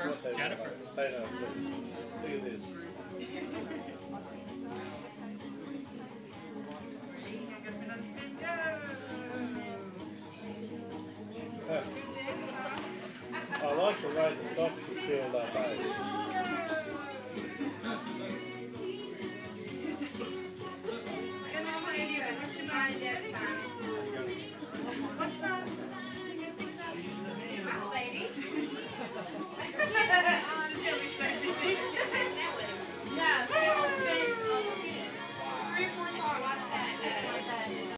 Jennifer. I know, please. Look at this. I like the way the socks are filled up, eh?